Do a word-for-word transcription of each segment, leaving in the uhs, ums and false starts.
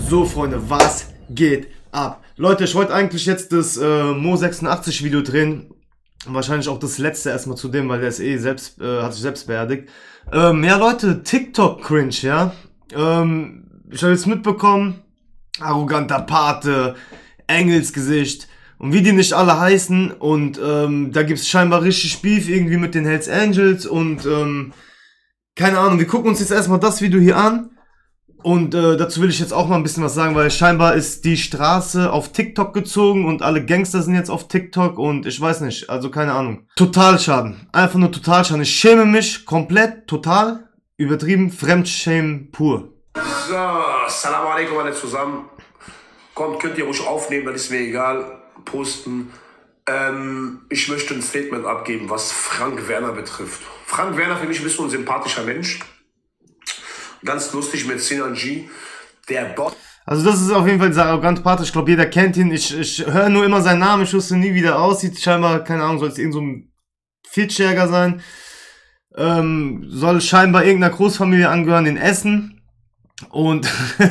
So Freunde, was geht ab? Leute, ich wollte eigentlich jetzt das äh, Mo sechsundachtzig Video drehen. Wahrscheinlich auch das letzte erstmal zu dem, weil der ist eh selbst, äh, hat sich selbst beerdigt. Ähm, ja Leute, TikTok Cringe, ja. Ähm, ich habe jetzt mitbekommen, arroganter Pate, Engelsgesicht und wie die nicht alle heißen. Und ähm, da gibt es scheinbar richtig Beef irgendwie mit den Hells Angels und ähm, keine Ahnung, wir gucken uns jetzt erstmal das Video hier an. Und äh, dazu will ich jetzt auch mal ein bisschen was sagen, weil scheinbar ist die Straße auf TikTok gezogen und alle Gangster sind jetzt auf TikTok und ich weiß nicht, also keine Ahnung. Totalschaden, einfach nur Totalschaden. Ich schäme mich komplett, total, übertrieben, Fremdschämen pur. So, Assalamu alaikum alle zusammen. Kommt, könnt ihr ruhig aufnehmen, das ist mir egal, posten. Ähm, ich möchte ein Statement abgeben, was Frank Werner betrifft. Frank Werner für mich ein bisschen ein sympathischer Mensch. Ganz lustig mit Sinan G. Der Boss. Also das ist auf jeden Fall dieser arrogante Pate. Ich glaube, jeder kennt ihn. Ich, ich höre nur immer seinen Namen. Ich wusste nie, wie der aussieht. Scheinbar, keine Ahnung, soll es irgend so ein Viertjähriger sein. Ähm, soll scheinbar irgendeiner Großfamilie angehören in Essen. Und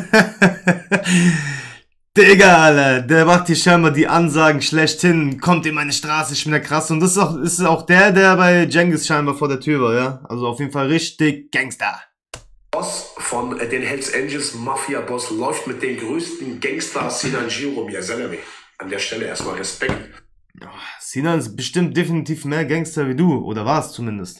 Digga, Alter, der macht hier scheinbar die Ansagen schlechthin. Kommt in meine Straße, ich bin der Krasse. Und das ist auch, ist auch der, der bei Cengiz scheinbar vor der Tür war, ja. Also auf jeden Fall richtig Gangster. Boss von äh, den Hells Angels, Mafia-Boss, läuft mit den größten Gangster Sinan G rum. Ja, Salami. An der Stelle erstmal Respekt. Oh, Sinan ist bestimmt definitiv mehr Gangster wie du, oder war es zumindest?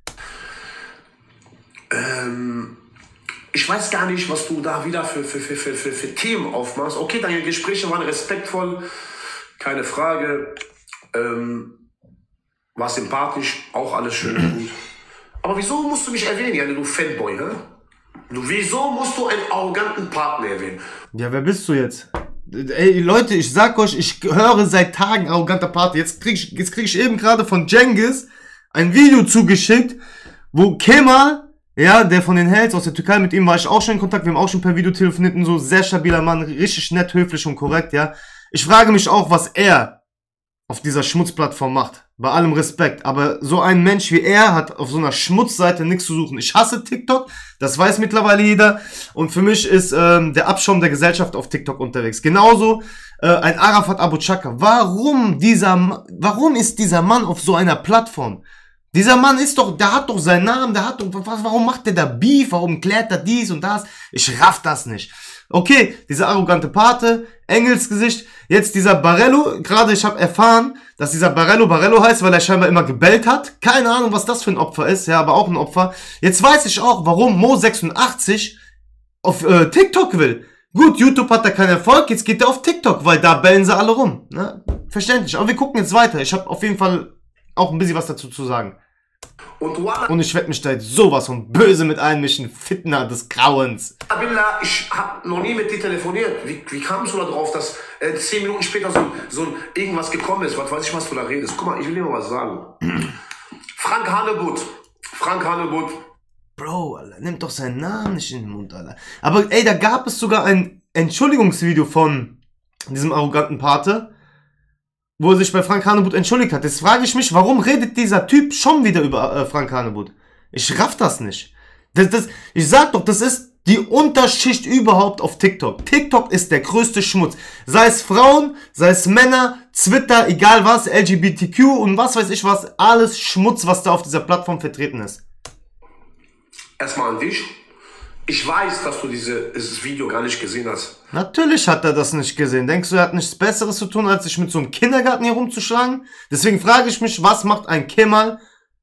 Ähm, ich weiß gar nicht, was du da wieder für, für, für, für, für, für Themen aufmachst. Okay, deine Gespräche waren respektvoll, keine Frage. Ähm, war sympathisch, auch alles schön und gut. Aber wieso musst du mich erwähnen, ja, du Fanboy, hä? Du, wieso musst du einen arroganten Partner erwähnen? Ja, wer bist du jetzt? Ey, Leute, ich sag euch, ich höre seit Tagen arroganter Partner. Jetzt krieg ich, jetzt krieg ich eben gerade von Cengiz ein Video zugeschickt, wo Kemal, ja, der von den Hells aus der Türkei, mit ihm war ich auch schon in Kontakt, wir haben auch schon per Video telefoniert, und so sehr stabiler Mann, richtig nett, höflich und korrekt, ja. Ich frage mich auch, was er auf dieser Schmutzplattform macht. Bei allem Respekt. Aber so ein Mensch wie er hat auf so einer Schmutzseite nichts zu suchen. Ich hasse TikTok. Das weiß mittlerweile jeder. Und für mich ist ähm, der Abschaum der Gesellschaft auf TikTok unterwegs. Genauso äh, ein Arafat Abu Chaka. Warum dieser, warum ist dieser Mann auf so einer Plattform? Dieser Mann ist doch, der hat doch seinen Namen, der hat doch, was, warum macht der da Beef? Warum klärt er dies und das? Ich raff das nicht. Okay, dieser arrogante Pate, Engelsgesicht, jetzt dieser Barello, gerade ich habe erfahren, dass dieser Barello Barello heißt, weil er scheinbar immer gebellt hat. Keine Ahnung, was das für ein Opfer ist, ja, aber auch ein Opfer. Jetzt weiß ich auch, warum Mo sechsundachtzig auf äh, TikTok will. Gut, YouTube hat da keinen Erfolg, jetzt geht er auf TikTok, weil da bellen sie alle rum. Ne? Verständlich, aber wir gucken jetzt weiter. Ich habe auf jeden Fall auch ein bisschen was dazu zu sagen. Und, Und ich werde mich da jetzt sowas von böse mit einmischen, Fitner des Grauens. Billah, ich habe noch nie mit dir telefoniert. Wie, wie kamst du da drauf, dass äh, zehn Minuten später so, so ein irgendwas gekommen ist? Was weiß ich, was du da redest. Guck mal, ich will dir mal was sagen. Frank Hanebutt. Frank Hanebutt. Bro, Alter, nimm doch seinen Namen nicht in den Mund, Alter. Aber ey, da gab es sogar ein Entschuldigungsvideo von diesem arroganten Pate, wo er sich bei Frank Hanebutt entschuldigt hat. Jetzt frage ich mich, warum redet dieser Typ schon wieder über äh, Frank Hanebutt? Ich raff das nicht. Das, das, ich sag doch, das ist die Unterschicht überhaupt auf TikTok. TikTok ist der größte Schmutz. Sei es Frauen, sei es Männer, Twitter, egal was, L G B T Q und was weiß ich was. Alles Schmutz, was da auf dieser Plattform vertreten ist. Erstmal an dich. Ich weiß, dass du diese, dieses Video gar nicht gesehen hast. Natürlich hat er das nicht gesehen. Denkst du, er hat nichts Besseres zu tun, als sich mit so einem Kindergarten hier rumzuschlagen? Deswegen frage ich mich, was macht ein Kemal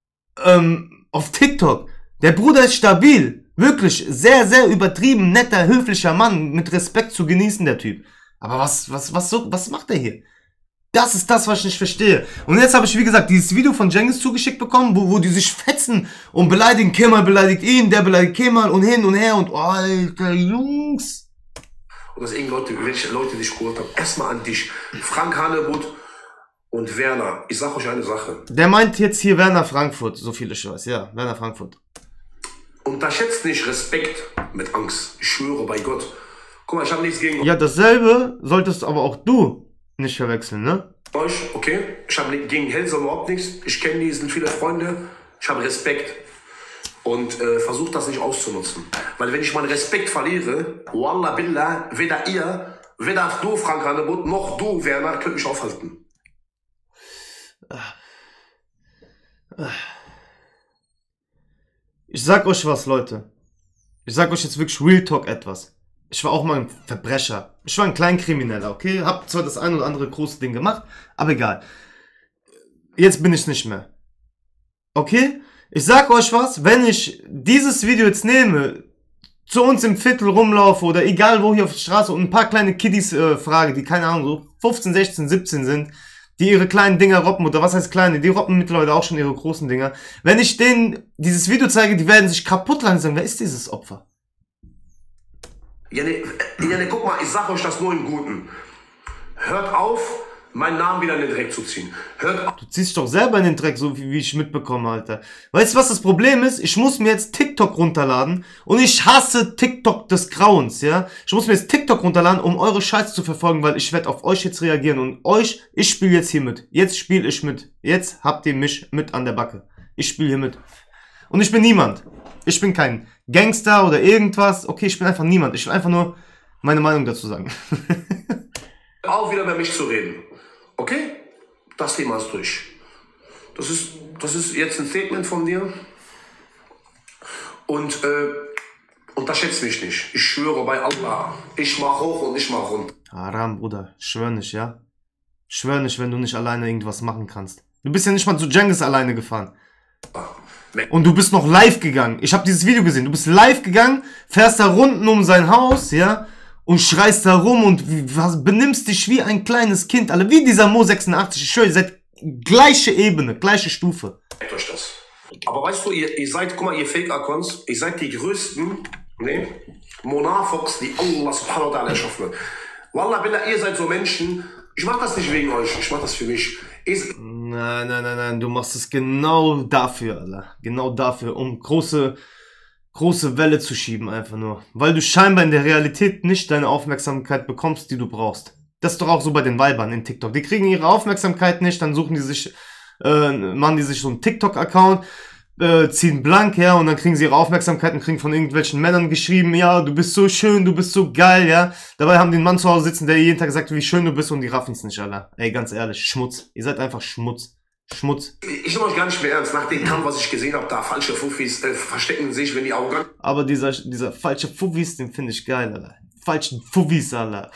ähm, auf TikTok? Der Bruder ist stabil. Wirklich sehr, sehr übertrieben, netter, höflicher Mann. Mit Respekt zu genießen, der Typ. Aber was, was, was, so, was macht er hier? Das ist das, was ich nicht verstehe. Und jetzt habe ich, wie gesagt, dieses Video von Cengiz zugeschickt bekommen, wo, wo die sich fetzen und beleidigen. Kemal beleidigt ihn, der beleidigt Kemal und hin und her und, oh, Alter, Jungs. Und dass irgendwelche Leute, welche Leute dich gehört haben. Erstmal an dich. Frank Hanebutt und Werner. Ich sag euch eine Sache. Der meint jetzt hier Werner Frankfurt, so viel ich weiß. Ja, Werner Frankfurt. Unterschätzt nicht Respekt mit Angst. Ich schwöre bei Gott. Guck mal, ich habe nichts gegen Ja, dasselbe solltest aber auch du nicht verwechseln, ne? euch, okay? Ich habe gegen Hells überhaupt nichts. Ich kenne die, sind viele Freunde. Ich habe Respekt. Und äh, versucht das nicht auszunutzen. Weil wenn ich meinen Respekt verliere, Wallah Billah, weder ihr, weder du, Frank Hanebut, noch du, Werner, könnt mich aufhalten. Ich sag euch was, Leute. Ich sag euch jetzt wirklich Real Talk etwas. Ich war auch mal ein Verbrecher. Ich war ein Kleinkrimineller, okay? Hab zwar das ein oder andere große Ding gemacht, aber egal. Jetzt bin ich nicht mehr. Okay? Ich sag euch was, wenn ich dieses Video jetzt nehme, zu uns im Viertel rumlaufe oder egal wo hier auf der Straße und ein paar kleine Kiddies äh, frage, die keine Ahnung, so fünfzehn, sechzehn, siebzehn sind, die ihre kleinen Dinger robben, oder was heißt kleine, die robben mittlerweile auch schon ihre großen Dinger. Wenn ich denen dieses Video zeige, die werden sich kaputt lachen und sagen, wer ist dieses Opfer? Ja, ne, ja, ne, guck mal, ich sag euch das nur im Guten. Hört auf, meinen Namen wieder in den Dreck zu ziehen. Hört auf. Du ziehst doch selber in den Dreck, so wie, wie ich mitbekomme, Alter. Weißt du, was das Problem ist? Ich muss mir jetzt TikTok runterladen und ich hasse TikTok des Grauens, ja? Ich muss mir jetzt TikTok runterladen, um eure Scheiße zu verfolgen, weil ich werde auf euch jetzt reagieren und euch, ich spiele jetzt hier mit. Jetzt spiele ich mit. Jetzt habt ihr mich mit an der Backe. Ich spiele hier mit. Und ich bin niemand. Ich bin kein Gangster oder irgendwas. Okay, ich bin einfach niemand. Ich will einfach nur meine Meinung dazu sagen. Auch wieder über mich zu reden. Okay? Das Thema ist durch. Das ist, das ist jetzt ein Statement von dir. Und äh, unterschätzt mich nicht. Ich schwöre bei Allah. Ich mach hoch und ich mach runter. Haram, Bruder. Schwör nicht, ja? Schwör nicht, wenn du nicht alleine irgendwas machen kannst. Du bist ja nicht mal zu Cengiz alleine gefahren. Und du bist noch live gegangen. Ich habe dieses Video gesehen. Du bist live gegangen, fährst da runden um sein Haus, ja, und schreist da rum und was, benimmst dich wie ein kleines Kind, alle wie dieser Mo sechsundachtzig. Ich schwöre, ihr seid gleiche Ebene, gleiche Stufe. Merkt euch das. Aber weißt du, ihr, ihr seid, guck mal, ihr Fake-Accounts, ihr seid die größten, ne, Monafox, die Allah subhanahu wa ta'ala erschaffen hat. Wallah billah, ihr seid so Menschen, ich mach das nicht wegen euch, ich mach das für mich. Ich Nein, nein, nein, nein, du machst es genau dafür, Alter. Genau dafür, um große, große Welle zu schieben, einfach nur. Weil du scheinbar in der Realität nicht deine Aufmerksamkeit bekommst, die du brauchst. Das ist doch auch so bei den Weibern in TikTok. Die kriegen ihre Aufmerksamkeit nicht, dann suchen die sich, äh, machen die sich so einen TikTok-Account, äh, ziehen blank, ja, und dann kriegen sie ihre Aufmerksamkeit und kriegen von irgendwelchen Männern geschrieben, ja, du bist so schön, du bist so geil, ja. Dabei haben die einen Mann zu Hause sitzen, der jeden Tag sagt, wie schön du bist, und die raffen es nicht, Alter. Ey, ganz ehrlich, Schmutz. Ihr seid einfach Schmutz. Schmutz. Ich nehme euch gar nicht mehr ernst. Nach dem Kampf, was ich gesehen habe, da falsche Fuffis äh, verstecken sich, wenn die Augen. Aber dieser, dieser falsche Fuffis, den finde ich geil, Alter. Falschen Fuffis, Alter.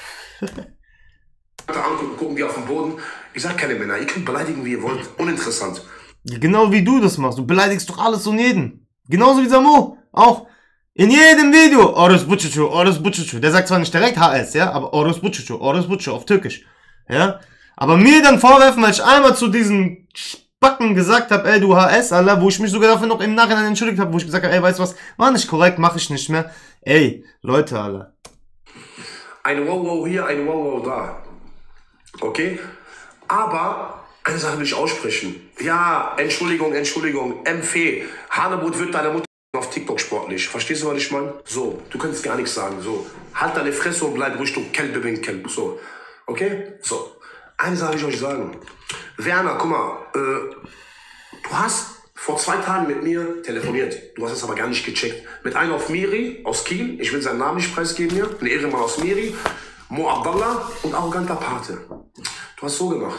Angucken, gucken die auf den Boden. Ich sag keine Männer, ihr könnt beleidigen, wie ihr wollt. Uninteressant. Ja, genau wie du das machst. Du beleidigst doch alles und jeden. Genauso wie Samo. Auch in jedem Video. Orus Butçuçu, Orus Butçuçu. Der sagt zwar nicht direkt H S, ja, aber Orus Butçuçu, Orus Butçuçu auf Türkisch. Ja. Aber mir dann vorwerfen, weil ich einmal zu diesen Spacken gesagt habe, ey du H S, Alter, wo ich mich sogar dafür noch im Nachhinein entschuldigt habe, wo ich gesagt habe, ey, weißt du was, war nicht korrekt, mache ich nicht mehr. Ey, Leute, Alter. Ein Wow-Wow hier, ein Wow-Wow da. Okay? Aber eine Sache will ich aussprechen. Ja, Entschuldigung, Entschuldigung, M F, Hanebut wird deine Mutter auf TikTok sportlich. Verstehst du, was ich meine? So, du kannst gar nichts sagen. So, halt deine Fresse und bleib ruhig, du Kelbe bin Kelb. So, okay? So. Eine Sache will ich euch sagen. Werner, guck mal, äh, du hast vor zwei Tagen mit mir telefoniert. Du hast es aber gar nicht gecheckt. Mit einem auf Miri aus Kiel, ich will seinen Namen nicht preisgeben hier, ein Ehrenmann aus Miri, Mo Abdallah und arroganter Pate. Du hast so gemacht.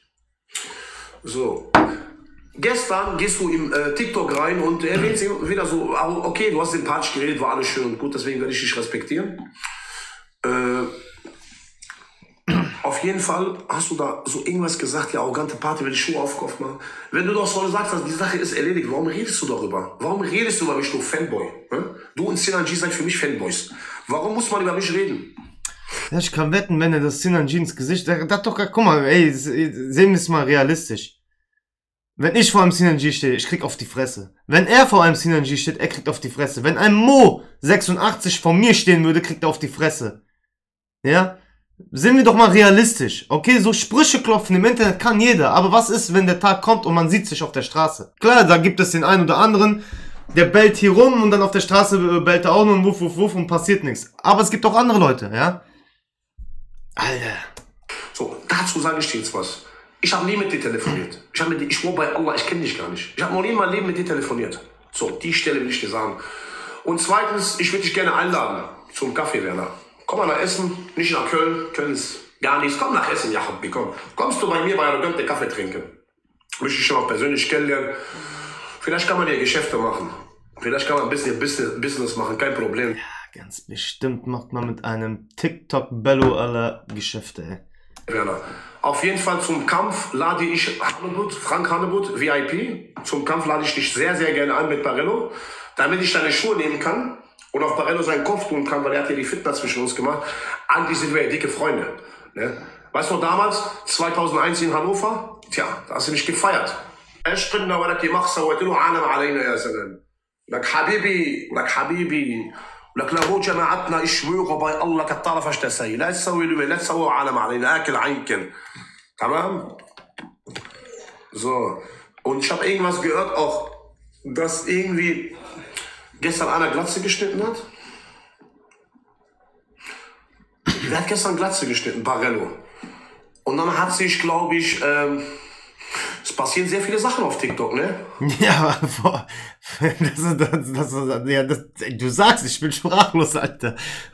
So. Gestern gehst du im äh, TikTok rein und erwähnst wieder so, okay, du hast den Patsch geredet, war alles schön und gut, deswegen werde ich dich respektieren. Äh, Auf jeden Fall hast du da so irgendwas gesagt, ja, arrogante Party, will ich Schuhe aufkaufen machen. Wenn du doch so sagst, dass die Sache ist erledigt, warum redest du darüber? Warum redest du über mich, du Fanboy? Ne? Du und Sinanji seid für mich Fanboys. Warum muss man über mich reden? Ja, ich kann wetten, wenn er das Sinanji ins Gesicht, das doch, guck mal, ey, sehen wir es mal realistisch. Wenn ich vor einem Sinanji stehe, ich krieg auf die Fresse. Wenn er vor einem Sinanji steht, er kriegt auf die Fresse. Wenn ein Mo sechsundachtzig vor mir stehen würde, kriegt er auf die Fresse. Ja? Sind wir doch mal realistisch. Okay, so Sprüche klopfen im Internet kann jeder. Aber was ist, wenn der Tag kommt und man sieht sich auf der Straße? Klar, da gibt es den einen oder anderen, der bellt hier rum und dann auf der Straße bellt er auch nur ein Wuff, Wuff, Wuff und passiert nichts. Aber es gibt auch andere Leute, ja? Alter. So, dazu sage ich dir jetzt was. Ich habe nie mit dir telefoniert. Ich habe mit dir, ich schwör bei Allah, ich kenne dich gar nicht. Ich habe noch nie in meinem Leben mit dir telefoniert. So, die Stelle will ich dir sagen. Und zweitens, ich würde dich gerne einladen zum Kaffee, Werner. Komm mal nach Essen, nicht nach Köln. Köln ist gar nichts. Komm nach Essen, ja, komm. Kommst du bei mir bei einer Gönte Kaffee trinken? Möchte ich schon mal persönlich kennenlernen. Vielleicht kann man ja Geschäfte machen. Vielleicht kann man ein bisschen Business, Business machen, kein Problem. Ja, ganz bestimmt macht man mit einem TikTok-Bello aller Geschäfte, ey. Werner. Auf jeden Fall zum Kampf lade ich Hanebut, Frank Hanebut, V I P. Zum Kampf lade ich dich sehr, sehr gerne ein mit Barello, damit ich deine Schuhe nehmen kann und auf Barello seinen Kopf tun kann, weil er hat ja die Fitness zwischen uns gemacht. Eigentlich sind wir ja dicke Freunde. Ne? Weißt du noch damals, zweitausendeins in Hannover? Tja, da hast du nicht gefeiert. اشقنا ولك مخصة وتلو عالم علينا يا سلام. لك حبيبي لك حبيبي لك لو جماعتنا ich schwöre bei Allah كتعرف ايش تسوي لا تسوي له لا تسوي عالم علينا اكل عينكن. Tamam? So. Und ich habe irgendwas gehört auch, dass irgendwie gestern einer Glatze geschnitten hat. Wer hat gestern Glatze geschnitten? Barello. Und dann hat sich, glaube ich, ähm, es passieren sehr viele Sachen auf TikTok, ne? Ja, aber boah, das, ist- das, das, das, ja, das, du sagst, ich bin sprachlos, Alter.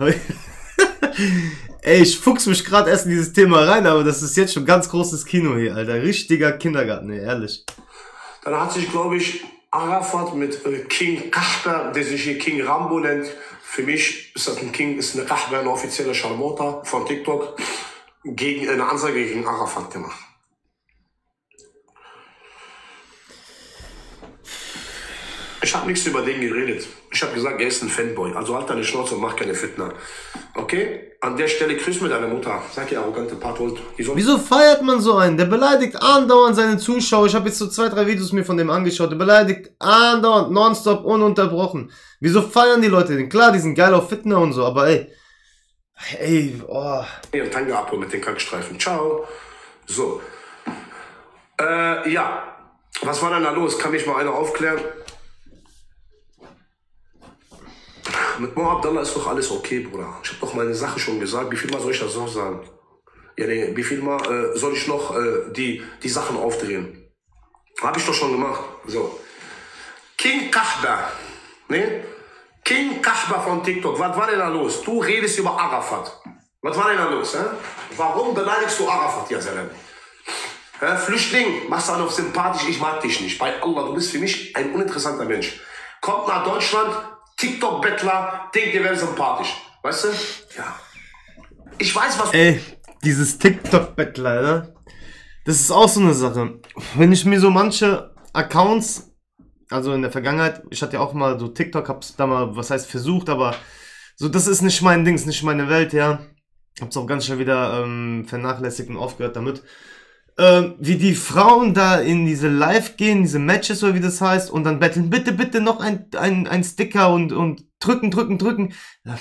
Ey, ich fuchs mich gerade erst in dieses Thema rein, aber das ist jetzt schon ganz großes Kino hier, Alter. Richtiger Kindergarten, ey, ehrlich. Dann hat sich, glaube ich, Arafat mit äh, King Kahper, der sich hier King Rambo nennt. Für mich ist das ein King, ist eine Kahper, eine offizielle Scharmota von TikTok, gegen eine Ansage gegen Arafat gemacht. Ich habe nichts über den geredet. Ich habe gesagt, er ist ein Fanboy. Also halt deine Schnauze und mach keine Fitner. Okay? An der Stelle grüß mir deine Mutter. Sag ihr arrogante Pathold. Die soll Wieso feiert man so einen? Der beleidigt andauernd seine Zuschauer. Ich habe jetzt so zwei, drei Videos mir von dem angeschaut. Der beleidigt andauernd, nonstop, ununterbrochen. Wieso feiern die Leute den? Klar, die sind geil auf Fitner und so, aber ey. Ey, oh. ihren Tanga abholen mit den Kackstreifen. Ciao. So. Äh, ja. Was war denn da los? Kann mich mal einer aufklären? Mit Mo Abdallah ist doch alles okay, Bruder. Ich habe doch meine Sache schon gesagt. Wie viel Mal soll ich das noch sagen? Ja, nee, wie viel Mal äh, soll ich noch äh, die, die Sachen aufdrehen? Habe ich doch schon gemacht. So. King Kahba. Ne? King Kahba von TikTok. Was war denn da los? Du redest über Arafat. Was war denn da los? Hä? Warum beleidigst du Arafat, ja, Salam? Hä? Flüchtling, machst du einen auf sympathisch, ich mag dich nicht. Bei Allah, du bist für mich ein uninteressanter Mensch. Kommt nach Deutschland, TikTok-Bettler, denkt, ihr wäre sympathisch. Weißt du? Ja. Ich weiß, was... Ey, dieses TikTok-Bettler, ne? Das ist auch so eine Sache. Wenn ich mir so manche Accounts, also in der Vergangenheit, ich hatte ja auch mal so TikTok, hab's da mal, was heißt versucht, aber so, das ist nicht mein Ding, ist nicht meine Welt, ja. Hab's auch ganz schnell wieder ähm, vernachlässigt und aufgehört damit. Ähm, wie die Frauen da in diese Live gehen, diese Matches oder wie das heißt, und dann betteln, bitte, bitte noch ein, ein, ein Sticker und, und drücken, drücken, drücken. Ja.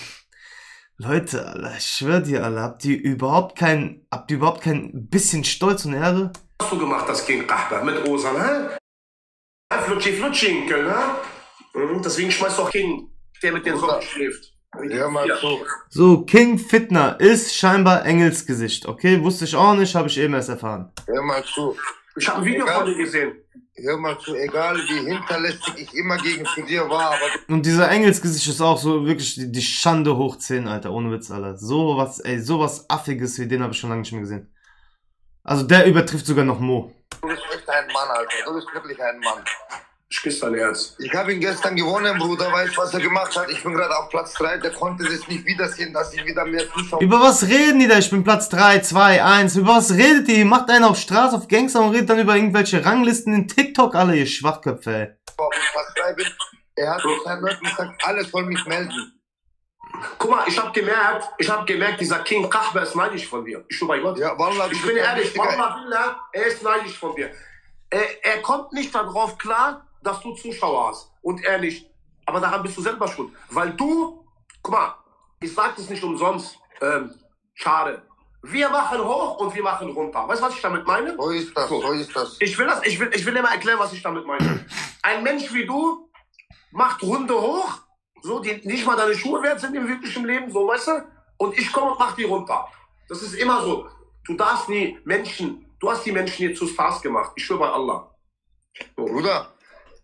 Leute, Alter, ich schwör dir, Alter, habt ihr überhaupt kein, habt ihr überhaupt kein bisschen Stolz und Ehre? hast du gemacht, das King Kahba mit Osan, hä? Flutschi, Flutschi in Köln, hä? Mhm, deswegen schmeißt doch King, der mit den Socken schläft. Hör mal zu. So, King Fitner ist scheinbar Engelsgesicht, okay? Wusste ich auch nicht, habe ich eben erst erfahren. Hör mal zu. Ich habe ein Video von dir gesehen. Hör mal zu. Egal wie hinterlästig ich immer gegen zu dir war, aber Und dieser Engelsgesicht ist auch so wirklich die, die Schande hoch zehn, Alter, ohne Witz, Alter. So was, ey, so was Affiges wie den habe ich schon lange nicht mehr gesehen. Also der übertrifft sogar noch Mo. du bist echt ein Mann, Alter. Du bist wirklich ein Mann. Ich küsse dein Herz. Ich habe ihn gestern gewonnen, Bruder. Weißt du, was er gemacht hat? Ich bin gerade auf Platz drei. Der konnte sich nicht wiedersehen, dass ich wieder mehr Zuschauer... Über was reden die da? Ich bin Platz drei, zwei, eins. Über was redet ihr? Ihr macht einen auf Straße, auf Gangster und redet dann über irgendwelche Ranglisten in TikTok, alle, ihr Schwachköpfe, ey. auf Platz drei bin. Er hat seinen Leuten gesagt, alles soll mich melden. Guck mal, ich habe gemerkt, ich habe gemerkt, dieser King Kahba ist neidisch von dir. Ich schwöre bei Gott. Ja, Wallah, Ich du bin bist ein ehrlich, richtiger- Wallah Billah, er ist neidisch von dir. Er, er kommt nicht darauf klar, dass du Zuschauer hast. Und er nicht. Aber daran bist du selber schuld. Weil du, guck mal, ich sag das nicht umsonst, ähm, schade. Wir machen hoch und wir machen runter. Weißt du, was ich damit meine? So ist das, So. so ist das. Ich will, das, ich, will, ich will dir mal erklären, was ich damit meine. Ein Mensch wie du macht Runde hoch, so, die nicht mal deine Schuhe wert sind im wirklichen Leben, so, weißt du? Und ich komme und mach die runter. Das ist immer so. Du darfst nie Menschen, du hast die Menschen hier zu Stars gemacht. Ich schwöre bei Allah. So. Bruder,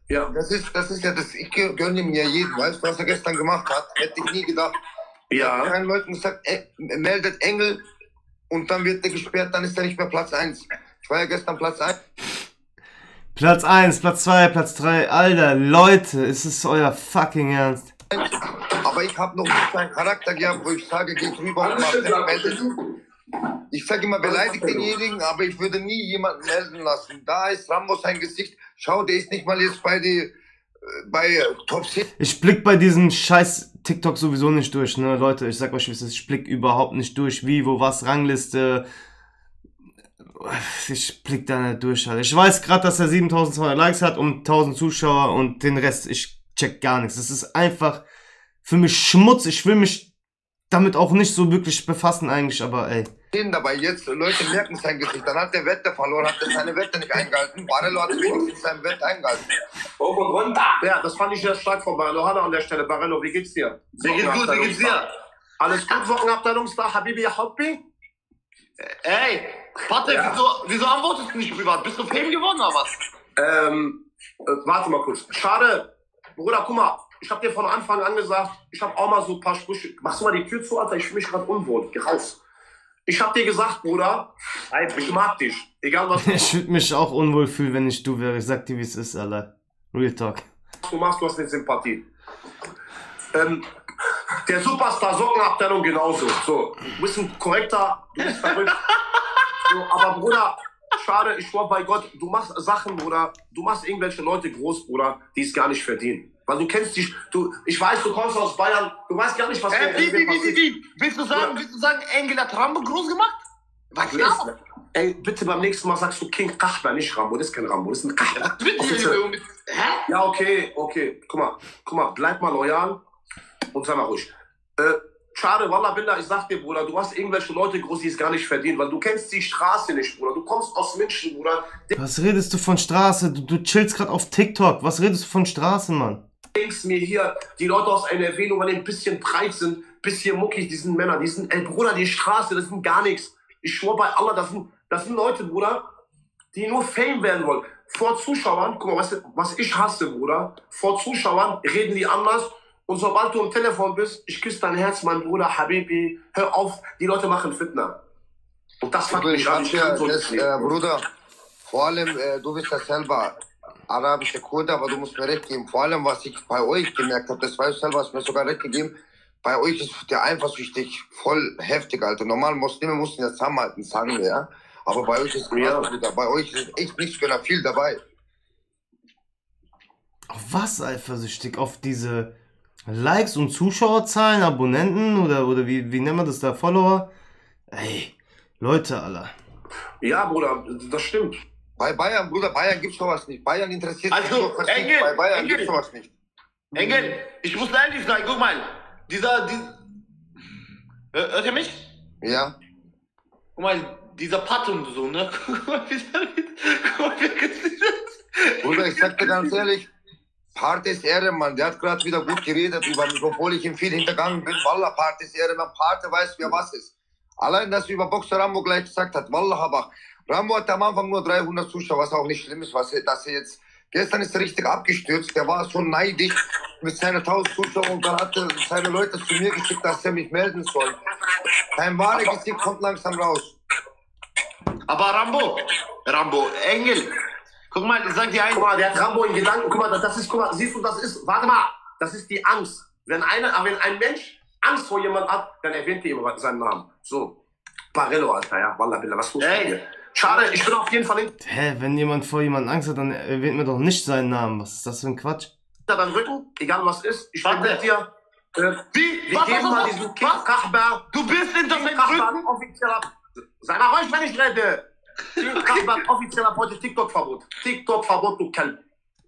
Ja. Das ist, das ist ja das, ich gönne mir jeden, weißt du, was er gestern gemacht hat, hätte ich nie gedacht. Ja. Er hat keinen Leuten gesagt, äh, meldet Engel und dann wird er gesperrt, dann ist er nicht mehr Platz eins. Ich war ja gestern Platz eins. Platz eins, Platz zwei, Platz drei. Alter, Leute, ist es euer fucking Ernst? Aber ich habe noch nicht einen Charakter gehabt, wo ich sage, geht rüber und macht den meldet. Ich sage immer, beleidigt denjenigen, aber ich würde nie jemanden melden lassen. Da ist Rambo sein Gesicht. Schau, der ist nicht mal jetzt bei die, bei Top zehn. Ich blick bei diesem scheiß TikTok sowieso nicht durch, ne? Leute, ich sag euch, wie es ist, ich blick überhaupt nicht durch. Wie, wo, was, Rangliste. Ich blick da nicht durch, Alter. Ich weiß gerade, dass er siebentausendzweihundert Likes hat und tausend Zuschauer und den Rest, ich check gar nichts. Das ist einfach für mich Schmutz. Ich will mich damit auch nicht so wirklich befassen eigentlich, aber ey. Dabei jetzt, Leute merken sein Gesicht. Dann hat der Wette verloren, hat er seine Wette nicht eingehalten. Barello hat wenigstens seine Wette eingehalten. Hoch und runter. Ja, das fand ich sehr stark von Barello. Hallo an der Stelle. Barello, wie geht's dir? Mir geht's gut, wie geht's dir? Alles gut, Wochenabteilungstag, Habibi, Hobby? Ey, Patrick, ja. wieso, wieso antwortest du nicht privat? Bist du Fame geworden oder was? Ähm, äh, warte mal kurz. Schade. Bruder, guck mal. Ich hab dir von Anfang an gesagt, ich hab auch mal so ein paar Sprüche. Machst du mal die Tür zu, Alter? Ich fühle mich gerade unwohl. Geh raus. Ich hab dir gesagt, Bruder, ich mag dich. Egal was du Ich würde mich auch unwohl fühlen, wenn ich du wäre. Ich sag dir, wie es ist, Alter. Real Talk. du machst, du hast eine Sympathie. Ähm, der Superstar Sockenabteilung genauso. So, du bist ein korrekter, du bist verrückt. So, aber Bruder, schade, ich schwör bei Gott, du machst Sachen, Bruder, du machst irgendwelche Leute groß, Bruder, die es gar nicht verdienen. Weil du kennst dich, du, ich weiß, du kommst aus Bayern, du weißt gar nicht, was Äh, wie, wie, wie, wie, wie? Willst du sagen, willst du sagen, Engel hat Rambo groß gemacht? Was ja. Ey, bitte beim nächsten Mal sagst du King Kachber, nicht Rambo, das ist kein Rambo, das ist ein Kachber. Hä? Ja, okay, okay, guck mal, guck mal, bleib mal loyal und sei mal ruhig. Äh, schade, Wallah Billah, ich sag dir, Bruder, du hast irgendwelche Leute groß, die es gar nicht verdienen, weil du kennst die Straße nicht, Bruder, du kommst aus München, Bruder. Was redest du von Straße? Du, du chillst gerade auf TikTok. Was redest du von Straße, Mann? Denkst mir hier, die Leute aus N R W, nur weil die ein bisschen breit sind, bisschen muckig, die sind Männer, die sind, ey Bruder, die Straße, das sind gar nichts. Ich schwör bei Allah, das sind, das sind Leute, Bruder, die nur Fame werden wollen. Vor Zuschauern, guck mal, was, was ich hasse, Bruder, vor Zuschauern reden die anders und sobald du am Telefon bist, ich küsse dein Herz, mein Bruder, Habibi, hör auf, die Leute machen Fitna. Und das fuckt mich an. Ja, das, äh, Bruder, vor allem, äh, du bist ja selber arabische Kurde, aber du musst mir recht geben. Vor allem, was ich bei euch gemerkt habe, das weißt du selber, hast mir sogar recht gegeben, bei euch ist der eifersüchtig voll heftig, Alter. Normal Muslime mussten ja zusammenhalten, sagen wir, ja. Aber bei euch ist ja. Bruder, bei euch ist echt nichts für viel dabei. Auf was eifersüchtig? Auf diese Likes und Zuschauerzahlen, Abonnenten oder, oder wie, wie nennt man das da, Follower? Ey, Leute, Alter. Ja, Bruder, das stimmt. Bei Bayern, Bruder, Bayern gibt's sowas nicht. Bayern interessiert sich Also, für Engel, Bei Bayern Engel. gibt's sowas nicht. Engel, ich muss ehrlich sein, guck mal, dieser, dieser, hört ihr mich? Ja. Guck mal, dieser Pat und so, ne? Guck mal, wie der, guck mal, wie der Bruder, ich sag dir ganz ehrlich, Part ist Ehre, Mann. Der hat gerade wieder gut geredet über mich, obwohl ich ihm viel hintergangen bin. Wallah, Part ist Ehre, man. Part weiß, wer was ist. Allein, dass er über Boxer Rambo gleich gesagt hat, Wallah, aber Rambo hat am Anfang nur dreihundert Zuschauer, was auch nicht schlimm ist, was er, dass er jetzt, gestern ist er richtig abgestürzt, der war schon neidisch mit seinen tausend Zuschauern und dann hat er seine Leute zu mir geschickt, dass er mich melden soll. Sein wahres Gesicht kommt langsam raus. Aber Rambo, Rambo, Engel, guck mal, ich sag dir eins. Guck mal, der hat Rambo in Gedanken, guck mal, das ist, guck mal, siehst du, das ist, warte mal, das ist die Angst. Wenn, eine, wenn ein Mensch Angst vor jemand hat, dann erwähnt er immer seinen Namen. So, Barello, Alter, ja, Wallah, Billah, was tust du hier? Schade, ich bin auf jeden Fall in... Hä, wenn jemand vor jemandem Angst hat, dann erwähnt mir doch nicht seinen Namen. Was ist das für ein Quatsch? ...deinem Rücken, egal was ist, ich bin mit dir... Äh, Wie? wir Was, geben was, mal was, diesen was? King Kachbar... Du bist hinter King seinem Kachbar Rücken? offizieller... Sei mal ruhig, wenn ich rede! King Kachbar offizieller heute TikTok-Verbot. TikTok-Verbot, du Kelp.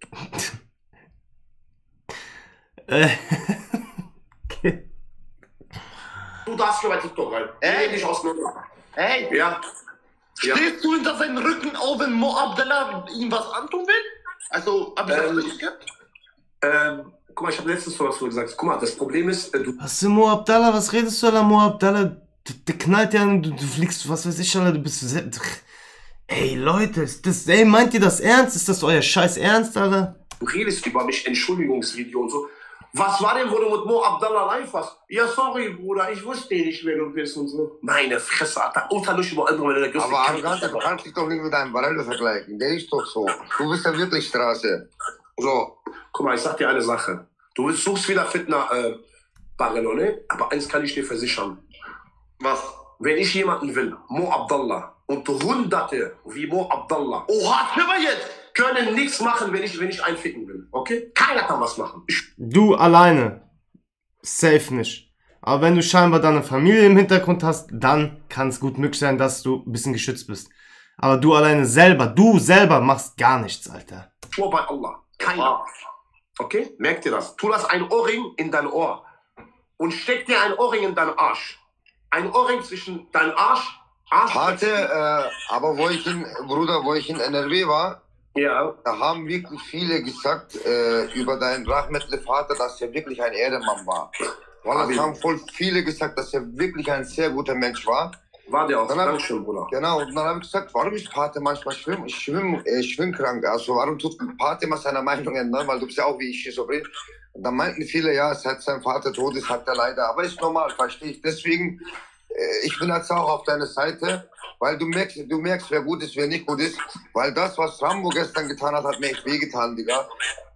Äh, okay. Du darfst schon bei TikTok rein. Ey. Ey, nicht auseinander. Ey, Ja. Ja. stehst du hinter seinem Rücken auf, wenn Mo Abdallah ihm was antun will? Also, hab ich das Ähm, richtig gehört? Ähm, guck mal, ich habe letztens so was gesagt. Guck mal, das Problem ist, äh, du Was ist Mo Abdallah? Was redest du, Alter? Mo Abdallah, der knallt ja, du, du fliegst, was weiß ich, Alter, du bist sehr... Ey, Leute, ist das, ey, meint ihr das ernst? Ist das euer scheiß Ernst, Alter? du redest über mich, Entschuldigungsvideo und so. Was war denn, wo du mit Mo Abdallah live warst? Ja, sorry, Bruder, ich wusste nicht, wer du bist und so. Meine Fresse, Alter, unter nicht über andere, wenn der Größte Aber Arrogante, du kannst dich doch nicht mit deinem Barello vergleichen. Der ist doch so. Du bist ja wirklich Straße. So, guck mal, ich sag dir eine Sache. Du willst, suchst wieder Fitner, äh, Barello, ne? Aber eins kann ich dir versichern. Was? Wenn ich jemanden will, Mo Abdallah, und Hunderte wie Mo Abdallah, Oha, hör mal jetzt! können nichts machen, wenn ich, wenn ich einficken will, okay? Keiner kann was machen. Ich Du alleine. Safe nicht. Aber wenn du scheinbar deine Familie im Hintergrund hast, dann kann es gut möglich sein, dass du ein bisschen geschützt bist. Aber du alleine selber, du selber machst gar nichts, Alter. schwör bei Allah, keiner. Okay? Merkt ihr das? Tu das ein Ohrring in dein Ohr und steck dir ein Ohrring in deinen Arsch. Ein Ohrring zwischen deinem Arsch, Arsch. Hatte, äh, aber wo ich in, Bruder, wo ich in N R W war, Ja. da haben wirklich viele gesagt äh, über deinen Rahmetli Vater, dass er wirklich ein Ehrenmann war. Weil es haben voll viele gesagt, dass er wirklich ein sehr guter Mensch war. War der auch. Dann hab- Dankeschön, Bruder. Genau, und dann habe ich gesagt, warum ist Pate manchmal schwimm, schwimm, äh, schwimmkrank? Also warum tut Pate immer seine Meinung ändern? Weil du bist ja auch wie ich Schizophren. Und dann meinten viele, ja, seit sein Vater tot ist, hat er leider. Aber ist normal, verstehe ich. Deswegen, äh, ich bin jetzt auch auf deiner Seite, weil du merkst, du merkst, wer gut ist, wer nicht gut ist. Weil das, was Rambo gestern getan hat, hat mir echt wehgetan, Digga.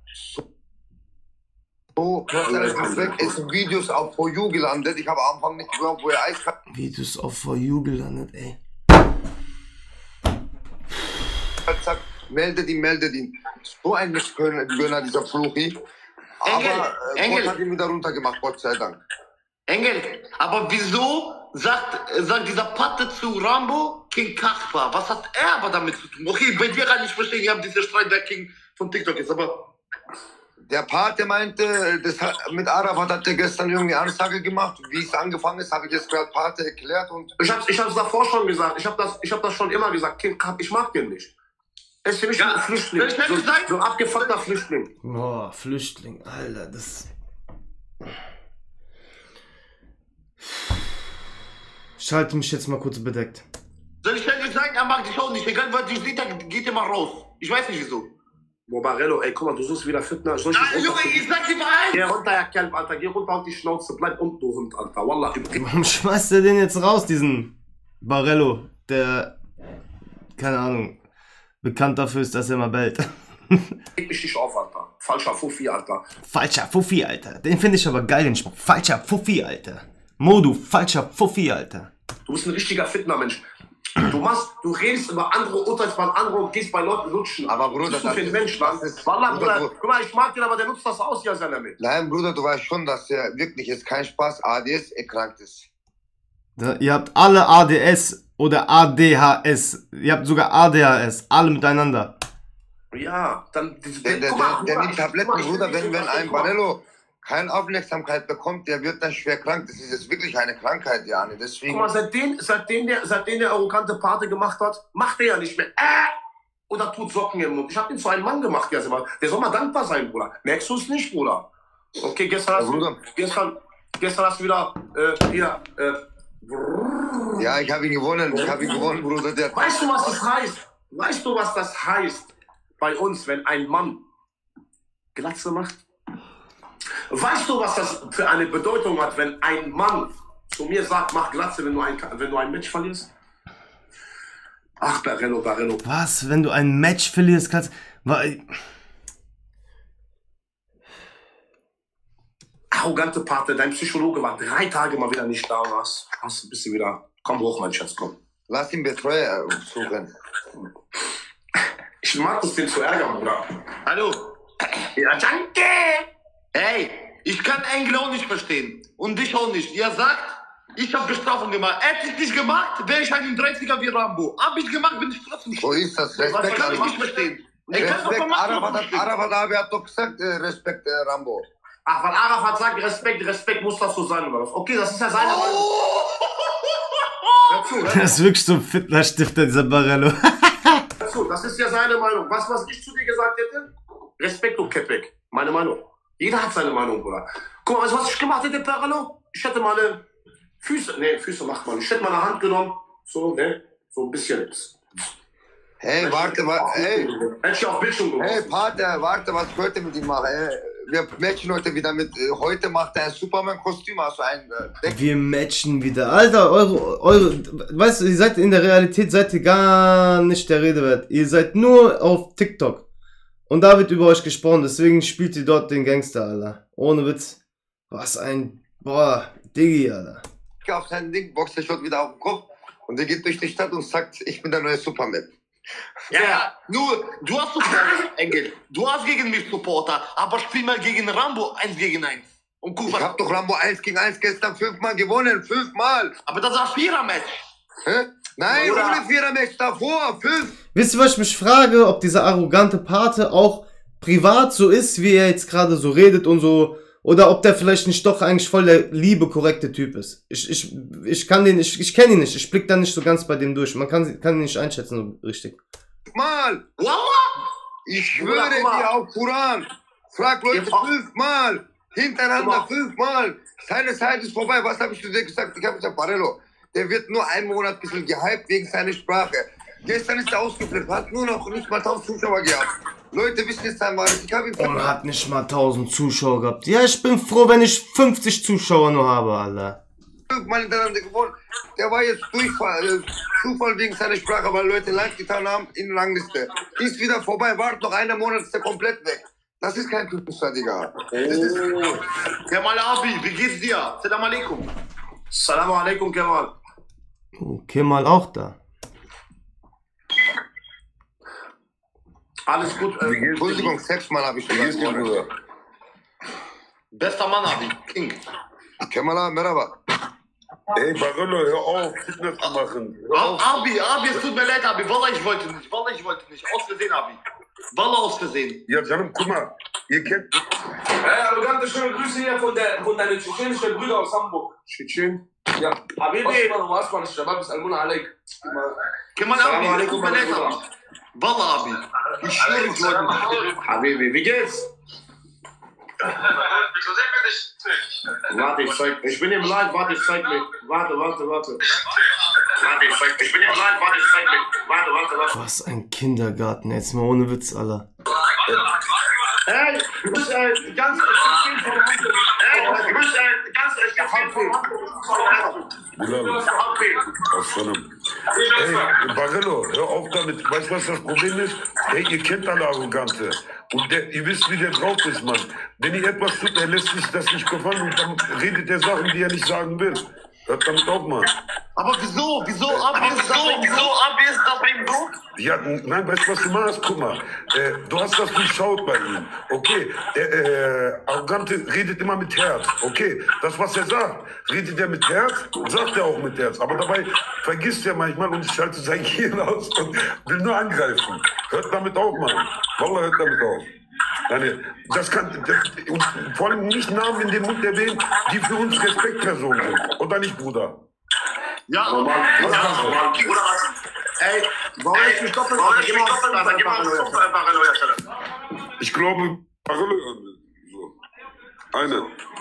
So, plötzlich ist weg, es sind Videos auf For You gelandet. Ich habe am Anfang nicht geglaubt, wo er eiskalt Videos auf For You gelandet, ey. sagt, meldet ihn, meldet ihn. So ein Missgönner, dieser Fluchi. Aber Engel, äh, Engel. Gott hat ihn wieder runtergemacht, Gott sei Dank. Engel, aber wieso sagt, äh, sagt dieser Patte zu Rambo King Kaspar? Was hat er aber damit zu tun? Okay, bei dir kann ich verstehen, ihr habt diesen Streit der King von TikTok jetzt, aber Der Pate meinte, das hat, mit Arafat hat er gestern irgendwie Ansage gemacht. Wie es angefangen ist, habe ich jetzt gerade Pate erklärt. Und Ich hab's, ich hab's davor schon gesagt. Ich hab das, ich hab das schon immer gesagt. Kind, ich mag den nicht. Er ist für mich Ja, ein Flüchtling. soll ich ehrlich So, sein? so ein abgefuckter Flüchtling. Boah, Flüchtling, Alter, das... Schalte mich jetzt mal kurz bedeckt. soll ich ehrlich sagen, er mag dich auch nicht. Egal, was ich sehe, geht immer raus. Ich weiß nicht wieso. Boah, Barello, ey, guck mal, du suchst wieder Fitner. Soll ich Nein, dich Junge, runter- ich sag dir mal Geh eins. runter, Herr Kelb, Alter. Geh runter auf die Schnauze. Bleib unten, du Hund, Alter. Wallah, übrigens. Warum schmeißt er den jetzt raus, diesen Barello, der, keine Ahnung, bekannt dafür ist, dass er immer bellt. Leg mich nicht auf, Alter. Falscher Fuffi, Alter. Falscher Fuffi, Alter. Den finde ich aber geil, den Spruch. Falscher Fuffi, Alter. Modu, falscher Fuffi, Alter. Du bist ein richtiger Fitner-Mensch. Du machst, du redest über andere, urteilst bei anderen und gehst bei Leuten lutschen. Aber Bruder, bist du das für ein ist- Mensch, das Mann. ist- Wallah, Bruder, Bruder, du- guck mal, ich mag den, aber der nutzt das aus, ja, damit. nein, Bruder, du weißt schon, dass er wirklich ist kein Spaß, A D S erkrankt ist. Da, ihr habt alle A D S oder A D H S. Ihr habt sogar A D H S. Alle miteinander. Ja, dann. Die, Der, der, guck mal, der, der Bruder, nimmt ich- Tabletten, guck mal, ich Bruder, will wenn, nicht wenn so- ein guck mal. Barello keine Aufmerksamkeit bekommt, der wird dann schwer krank. Das ist jetzt wirklich eine Krankheit, Jani. Deswegen. Guck mal, seitdem, seitdem, der, seitdem der arrogante Pate gemacht hat, macht er ja nicht mehr. Äh, oder tut Socken im Mund. Ich hab ihn zu einem Mann gemacht, ja, der soll mal dankbar sein, Bruder. Merkst du es nicht, Bruder? Okay, gestern hast, Ja, Bruder. du, gestern, gestern hast du wieder, äh, hier, äh, Ja, ich habe ihn gewonnen. Ich habe ihn gewonnen, Bruder. Der, weißt du, was das heißt? Weißt du, was das heißt bei uns, wenn ein Mann Glatze macht? Weißt du, was das für eine Bedeutung hat, wenn ein Mann zu mir sagt, mach Glatze, wenn du ein, wenn du ein Match verlierst? Ach, Barello, Barello. Was, wenn du ein Match verlierst, kannst... Wa- Arrogante Partner, dein Psychologe war drei Tage mal wieder nicht da und hast, hast ein bisschen wieder... Komm hoch, mein Schatz, komm. lass ihn Betreuer suchen. Ich mag es, den zu ärgern, Bruder. Hallo. Ja, danke! Hey, ich kann Engel auch nicht verstehen. Und dich auch nicht. Ihr sagt, ich habe Bestrafung gemacht. Hätte ich nicht gemacht, wäre ich ein dreißiger wie Rambo. Hab ich gemacht, bin ich trotzdem So schuld. ist das. Der Respekt. kann ich nicht verstehen. Er kann doch Respekt. mal Arafat hat, machen. Arafat Abi hat doch gesagt, äh, Respekt, äh, Rambo. Ach, weil Arafat sagt, Respekt, Respekt muss das so sein, oder was? Okay, das ist ja seine Meinung. Hör zu, hör Das ist wirklich so ein Fitnerstifter, dieser Barello. hör zu, das ist ja seine Meinung. Was, was ich zu dir gesagt hätte? Respekt, du Kepek. Meine Meinung. Jeder hat seine Meinung, Bruder. Guck mal, weißt du, was ich gemacht hätte, Parallel? Ich hätte meine Füße, ne, Füße macht man. Ich hätte meine Hand genommen, so, ne, so ein bisschen. Hey, warte, wa hey. Hätte ich auf Bildschirm gemacht. Hey, Pater, warte, was ich heute mit ihm mache. Hey, wir matchen heute wieder mit. Äh, heute macht er ein Superman-Kostüm, also ein äh, Deck. Wir matchen wieder. Alter, eure, eure, weißt du, ihr seid in der Realität, seid ihr gar nicht der Rede wert. Ihr seid nur auf TikTok. Und da wird über euch gesprochen, deswegen spielt ihr dort den Gangster, Alter. Ohne Witz. Was ein, boah, Diggi, Alter. Auf sein Ding, boxt der Shot wieder auf den Kopf und der geht durch die Stadt und sagt, ich bin der neue Superman. Ja, ja, nur, du hast Supporter, Engel. Du hast gegen mich Supporter, aber spiel mal gegen Rambo eins gegen eins. Und guck Ich was. hab doch Rambo eins gegen eins gestern fünfmal gewonnen, fünfmal. Aber das ist ein Vierer-Match. Hä? Nein, Oder- ohne Vierer-Match davor, fünf. Wisst ihr, was ich mich frage, ob dieser arrogante Pate auch privat so ist, wie er jetzt gerade so redet und so, oder ob der vielleicht nicht doch eigentlich voll der liebe, korrekte Typ ist. Ich, ich, ich kann den, ich, ich kenne ihn nicht, ich blick da nicht so ganz bei dem durch. Man kann, kann ihn nicht einschätzen, so richtig. Mal. Wallah! Ich schwöre Bruder, guck mal. dir auf Koran. Frag Leute Ja, fünfmal. Hintereinander Guck mal. fünfmal. Seine Zeit ist vorbei. Was habe ich zu dir gesagt? Ich habe gesagt, Barello, der wird nur einen Monat ein bisschen gehypt wegen seiner Sprache. Gestern ist er ausgeflippt, hat nur noch nicht mal tausend Zuschauer gehabt. Leute wissen jetzt einmal, ich habe ihn Und hat nicht mal tausend Zuschauer gehabt. Ja, ich bin froh, wenn ich fünfzig Zuschauer nur habe, Alter. fünfmal hintereinander gewonnen. Der war jetzt Durchfall, äh, Zufall wegen seiner Sprache, weil Leute Like getan haben in der Langliste. Ist wieder vorbei, wart noch einen Monat, ist er komplett weg. Das ist kein Künstler, Digga. Das ist Oh. Kemal Abi, wie geht's dir? Salam alaikum. Salam alaikum, Kemal. Okay, mal auch da. Alles gut. Äh, Entschuldigung, sechsmal habe ich schon gewonnen. Bester Mann, Abi. King. Kemala, Merhaba. Ey, Barello, hör auf, Fitness zu machen. Hör auf. Abi, Abi, es tut mir leid, Abi. Wallah, ich wollte nicht. Wallah, ich wollte nicht. Aus Versehen, Abi. Wallah, aus Versehen. Ja, Janum, guck mal, ihr kennt. Hey, arrogante, schöne Grüße hier von, der, von deinen tschetschenischen Brüdern aus Hamburg. Tschetschen. Ja, Habibi. Osman und Osman, Shabab, ist Almuna Alaik. Kemal Salam Abi, es alaikum, tut mir leid, Barello. Abi. Wallah, Abi. Ich schwöre, ich wollte nicht. Habibi, wie geht's? Wieso sehen wir dich nicht? Warte, ich zeig. Ich bin im Live, warte, ich zeig mir. Warte, warte, warte. Warte, ich zeig, ich bin im Live, warte, ich zeig dir. Warte, warte, warte. Was ein Kindergarten, jetzt mal ohne Witz, Alter. Ey, du bist äh, ganz extrem von Hamburg. Ey, du bist äh, ganz echt Bilal, aus Janum. Ey, Barello, hör auf damit. Weißt du, was das Problem ist? Ey, ihr kennt alle Arrogante. Und der, ihr wisst, wie der drauf ist, Mann. Wenn ihr etwas tut, er lässt sich das nicht gefallen und dann redet er Sachen, die er nicht sagen will. Hört damit auf, Mann. Aber wieso, wieso, Abi, wieso, wieso, Abi, ist das bei ihm so? Ja, nein, weißt du, was du machst? Guck mal, äh, du hast das durchschaut bei ihm. Okay, der äh, Arrogante redet immer mit Herz. Okay, das, was er sagt, redet er mit Herz, sagt er auch mit Herz. Aber dabei vergisst er manchmal und schaltet sein Gehirn aus und will nur angreifen. Hört damit auf, Mann. Wallah, hört damit auf. Nein, das kann, das, und vor allem nicht Namen in den Mund erwähnen, die für uns Respektpersonen sind. Oder nicht, Bruder? Ja, Oh Mann, was ist das, Mann? Bruder, was? Ey, warum ist mich doppelt? Warum Sag ist immer mich auf doppelt? Sag immer Barello. auf Barello, ja, Stelle. Ich glaube, Barello. So. Eine.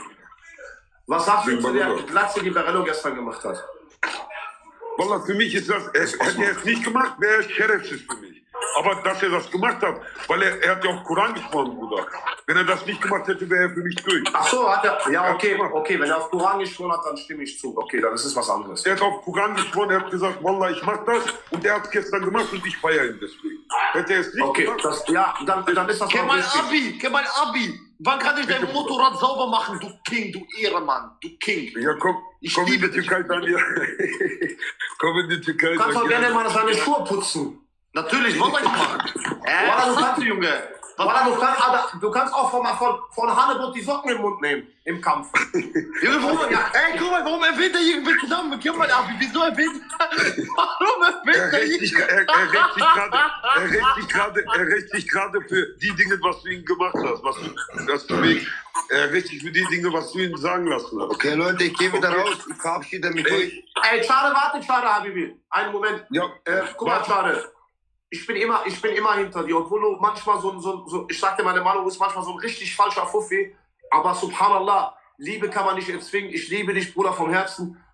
Was sagst du zu der Glatze, die Barello gestern gemacht hat? Wallah, für mich ist das, er, hätte er es nicht gemacht, wäre es Sheriff für mich. Aber dass er das gemacht hat, weil er, er hat ja auf Koran geschworen, Bruder. Wenn er das nicht gemacht hätte, wäre er für mich durch. Ach so, hat er. Ja, okay, okay. Wenn er auf Koran geschworen hat, dann stimme ich zu. Okay, dann ist es was anderes. Er hat auf Koran geschworen, er hat gesagt, Wallah, ich mach das. Und er hat es gestern gemacht und ich feiere ihn deswegen. Hätte er es nicht Okay, gemacht, das, ja, dann, dann ist das noch Kemal richtig. Abi, Kemal Abi. Wann kann ich dein Motorrad sauber machen, du King, du Ehrenmann, du King. ja, komm, Ich komm in liebe die Türkei, Daniel. Komm in die Türkei. Du kannst doch Daniel. gerne mal seine Schuhe putzen. Natürlich, was soll ich machen? Äh, Walla, was du kannst du, Junge? Was Walla, du, kannst, aber, du kannst auch von, von, von Hannebut die Socken im Mund nehmen, im Kampf. Junge, warum, ja, ey, guck mal, warum erwähnt er irgendwie zusammen mit Kemal Abi? Wieso erwähnt Warum Er erwähnt er rächt sich, er, er rächt sich gerade, er rächt sich gerade, er rächt sich gerade für die Dinge, was du ihm gemacht hast, was du, was du mich, er rächt sich für die Dinge, was du ihn sagen lassen hast. Okay, Leute, ich gehe wieder raus. Ich verabschiede mich Ey. euch. Ey, Schade, warte, Schade, Habibi. Einen Moment. Ja, Äh, guck mal, warte. Schade. Ich bin immer, ich bin immer hinter dir, obwohl du manchmal so, so, so ich sagte meine Meinung, du bist manchmal so ein richtig falscher Fuffi, aber subhanallah, Liebe kann man nicht erzwingen, ich liebe dich, Bruder, vom Herzen,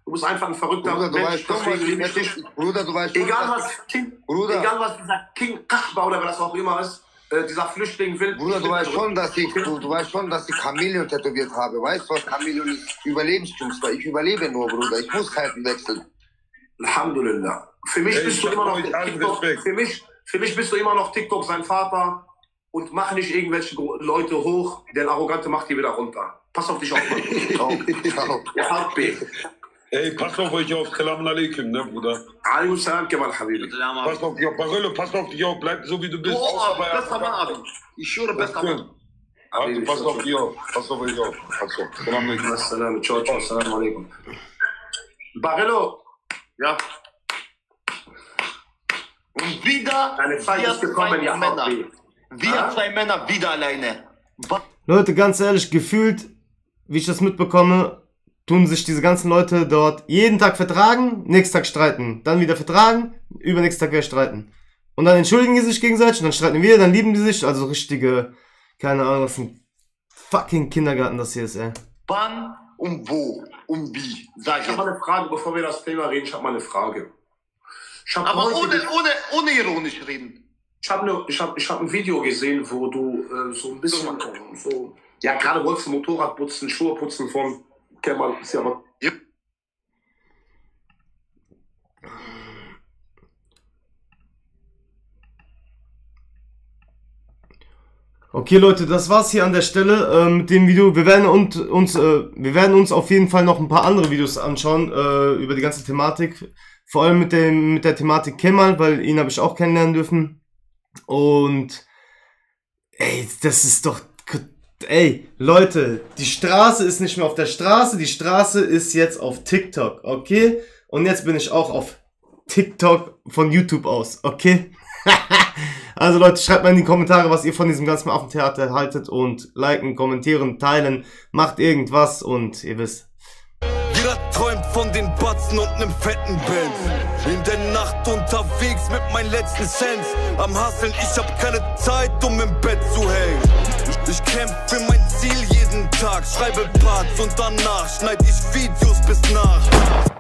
Du bist einfach ein verrückter Bruder, du Mensch. weißt schon, was Deswegen ich liebe ich dich. nicht. Bruder, du weißt schon, Egal dass was, King, Bruder. egal was dieser King Kachba oder was auch immer ist, äh, dieser Flüchtling will. Bruder, du weißt schon, dass ich, du, du weißt schon, dass ich Chamäleon tätowiert habe. Weißt du, was Chamäleon ist? Überlebenskünstler. Ich überlebe nur, Bruder. Ich muss Seiten wechseln. Alhamdulillah. Für mich Ey, bist ich du immer hab noch euch allen TikTok. Respekt. Für mich, für mich bist du immer noch TikTok sein Vater und mach nicht irgendwelche Gro- Leute hoch, der Arrogante macht die wieder runter. Pass auf dich auf, Mann. Ciao. Ciao. Ja, Harbi. Ey, passt auf euch auf. Salam alaikum, ne, Bruder? Alaikum salam, Kemal Habibi. Passt auf dich auf. Barello, passt auf dich auf. Bleib so, wie du bist. Oh, besser Mann. Ich schwöre, besser Mann. Also, passt auf dich auf. Passt auf euch auf. Passt auf. Salam alaikum. Assalam, ciao, ciao, salam alaikum. Barello, Ja. Und wieder deine Zeit wir ist gekommen, zwei ja, Männer. Harbi. Wir Ja? zwei Männer wieder alleine. Wa- Leute, ganz ehrlich, gefühlt, wie ich das mitbekomme, tun sich diese ganzen Leute dort jeden Tag vertragen, nächsten Tag streiten, dann wieder vertragen, übernächsten Tag wieder streiten. Und dann entschuldigen die sich gegenseitig und dann streiten wir, dann lieben die sich, also richtige, keine Ahnung, was ein fucking Kindergarten das hier ist, ey. Wann und wo und wie, sag Ich ich. habe mal eine Frage, bevor wir das Thema reden, ich habe mal eine Frage. Ich habe Aber heute ohne, ge- ohne, ohne ironisch reden. Ich habe ne, ich hab, ich hab ein Video gesehen, wo du äh, so ein bisschen so, ja, gerade wolltest du Motorrad putzen, Schuhe putzen von Kemal, ist ja aber. Ja. Okay, Leute, das war's hier an der Stelle äh, mit dem Video. Wir werden und, uns, äh, wir werden uns auf jeden Fall noch ein paar andere Videos anschauen äh, über die ganze Thematik. Vor allem mit dem mit der Thematik Kemal, weil ihn habe ich auch kennenlernen dürfen. Und ey, das ist doch, ey, Leute, die Straße ist nicht mehr auf der Straße, die Straße ist jetzt auf TikTok, okay? Und jetzt bin ich auch auf TikTok von YouTube aus, okay? Also Leute, schreibt mal in die Kommentare, was ihr von diesem ganzen Affentheater haltet und liken, kommentieren, teilen, macht irgendwas und ihr wisst. Jeder träumt von den Batzen und nem fetten Benz. In der Nacht unterwegs mit meinen letzten Cents. Am Hasseln, ich hab keine Zeit, um im Bett zu hängen. Ich kämpf für mein Ziel jeden Tag, schreibe Parts und danach schneid ich Videos bis Nacht.